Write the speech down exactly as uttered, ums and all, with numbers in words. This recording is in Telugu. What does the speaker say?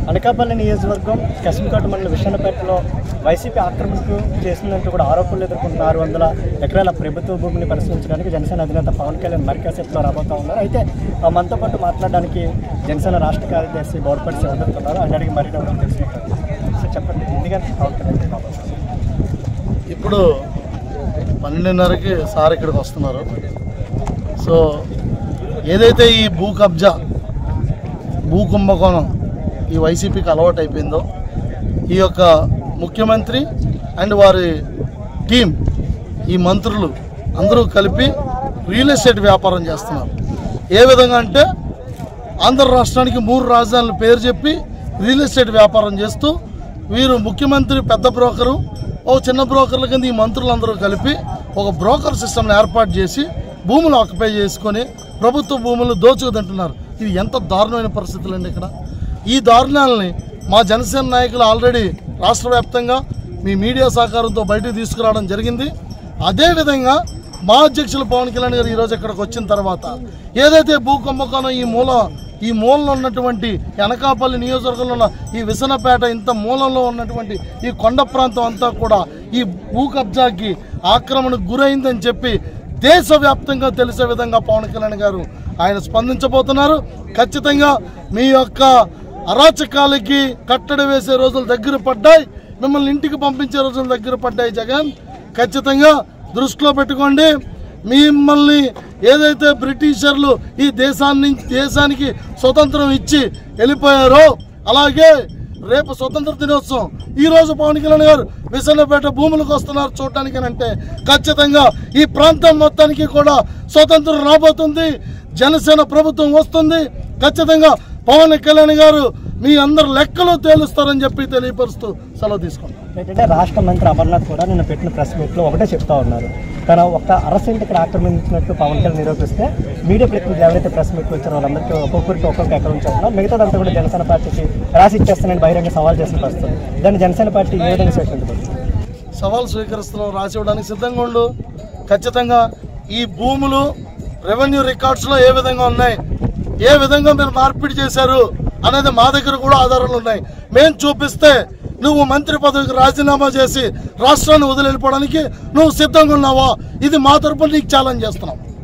అనకాపల్లి నియోజకవర్గం కసింకోట మండలం విషన్నపేటలో వైసీపీ ఆక్రమణకు చేసిందంటూ కూడా ఆరోపణలు ఎదుర్కొంటున్న ఆరు వందల ఎకరాల ప్రభుత్వ భూమిని పరిశీలించడానికి జనసేన అధినేత పవన్ కళ్యాణ్ మరికాసేపులో రాబోతూ ఉన్నారు. అయితే మనతో పాటు మాట్లాడడానికి జనసేన రాష్ట్ర కార్యదర్శి బోర్పడి వదులుతున్నారు. ఆయన అడిగి మరీ తెలుసుకుంటారు. సో చెప్పండి, ఎందుకంటే పవన్ కళ్యాణ్ రాబోతున్నారు? ఇప్పుడు పన్నెండున్నరకి సార్ ఇక్కడికి వస్తున్నారు. సో ఏదైతే ఈ భూ కబ్జా భూ కుంభకోణం ఈ వైసీపీకి అలవాటు అయిపోయిందో, ఈ యొక్క ముఖ్యమంత్రి అండ్ వారి టీం, ఈ మంత్రులు అందరూ కలిపి రియల్ ఎస్టేట్ వ్యాపారం చేస్తున్నారు. ఏ విధంగా అంటే ఆంధ్ర రాష్ట్రానికి మూడు రాజధానుల పేరు చెప్పి రియల్ ఎస్టేట్ వ్యాపారం చేస్తూ వీరు ముఖ్యమంత్రి పెద్ద బ్రోకరు, ఓ చిన్న బ్రోకర్ల కింద ఈ మంత్రులందరూ కలిపి ఒక బ్రోకర్ సిస్టమ్ని ఏర్పాటు చేసి భూములు ఆక్యుపై చేసుకొని ప్రభుత్వ భూములు దోచుకుతుంటున్నారు. ఇది ఎంత దారుణమైన పరిస్థితులు అండి. ఇక్కడ ఈ దారుణాలని మా జనసేన నాయకులు ఆల్రెడీ రాష్ట్ర వ్యాప్తంగా మీ మీడియా సహకారంతో బయటకు తీసుకురావడం జరిగింది. అదేవిధంగా మా అధ్యక్షులు పవన్ కళ్యాణ్ గారు ఈరోజు ఇక్కడికి వచ్చిన తర్వాత ఏదైతే భూ కుంభకోణం ఈ మూల ఈ మూలలో ఉన్నటువంటి అనకాపల్లి నియోజకవర్గంలో ఉన్న ఈ విసనపేట ఇంత మూలంలో ఉన్నటువంటి ఈ కొండ ప్రాంతం అంతా కూడా ఈ భూ కబ్జాకి ఆక్రమణకు గురైందని చెప్పి దేశవ్యాప్తంగా తెలిసే విధంగా పవన్ కళ్యాణ్ గారు ఆయన స్పందించబోతున్నారు. ఖచ్చితంగా మీ యొక్క అరాచకాలకి కట్టడి వేసే రోజులు దగ్గర పడ్డాయి, మిమ్మల్ని ఇంటికి పంపించే రోజులు దగ్గర పడ్డాయి. జగన్ ఖచ్చితంగా దృష్టిలో పెట్టుకోండి. మిమ్మల్ని ఏదైతే బ్రిటిషర్లు ఈ దేశాన్ని దేశానికి స్వతంత్రం ఇచ్చి వెళ్ళిపోయారో, అలాగే రేపు స్వతంత్ర దినోత్సవం ఈ రోజు పవన్ కళ్యాణ్ గారు విసన్నపేట భూములకు వస్తున్నారు చూడటానికి అంటే ఖచ్చితంగా ఈ ప్రాంతం మొత్తానికి కూడా స్వతంత్రం రాబోతుంది. జనసేన ప్రభుత్వం వస్తుంది. ఖచ్చితంగా పవన్ కళ్యాణ్ గారు మీ అందరు లెక్కలు తేలుస్తారని చెప్పి తెలియపరుస్తూ సెలవు తీసుకుంటాం. ఏంటంటే రాష్ట్ర మంత్రి అమర్నాథ్ కూడా నిన్న పెట్టిన ప్రెస్ మీట్లో ఒకటే చెప్తా ఉన్నారు, తన ఒక అరసెంట్ ఇక్కడ ఆక్రమించినట్టు పవన్ కళ్యాణ్ నిరూపిస్తే మీడియా ప్రతినిధులు ఎవరైతే ప్రెస్ మీట్లు వచ్చారో వాళ్ళందరికీ ఒక్కొక్కరికి ఒక్కొక్క ఎక్కడ ఉంచారో మిగతాదంతా కూడా జనసేన పార్టీకి రాసి ఇచ్చేస్తానని బహిరంగ సవాల్ చేసిన పరిస్థితి. దాన్ని జనసేన పార్టీ ఏ విధంగా స్వీకరించబడుతుంది? సవాల్ స్వీకరిస్తున్నాం, రాసి ఇవ్వడానికి సిద్ధంగా ఉండు. ఖచ్చితంగా ఈ భూములు రెవెన్యూ రికార్డ్స్లో ఏ విధంగా ఉన్నాయి, ఏ విధంగా మీరు మార్పిడి చేశారు అనేది మా దగ్గర కూడా ఆధారాలు ఉన్నాయి. మేము చూపిస్తే నువ్వు మంత్రి పదవికి రాజీనామా చేసి రాష్ట్రాన్ని వదిలి వెళ్ళిపోవడానికి నువ్వు సిద్ధంగా ఉన్నావా? ఇది మా తరపున నీకు ఛాలెంజ్ చేస్తున్నాం.